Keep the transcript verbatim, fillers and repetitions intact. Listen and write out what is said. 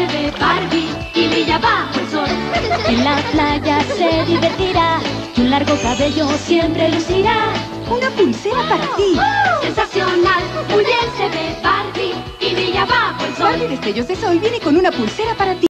se ve Barbie y brilla bajo el sol. En la playa se divertirá y un largo cabello siempre lucirá. Una pulsera para ti. Sensacional, muy bien se ve Barbie y brilla bajo el sol. Barbie Destellos de Sol viene con una pulsera para ti.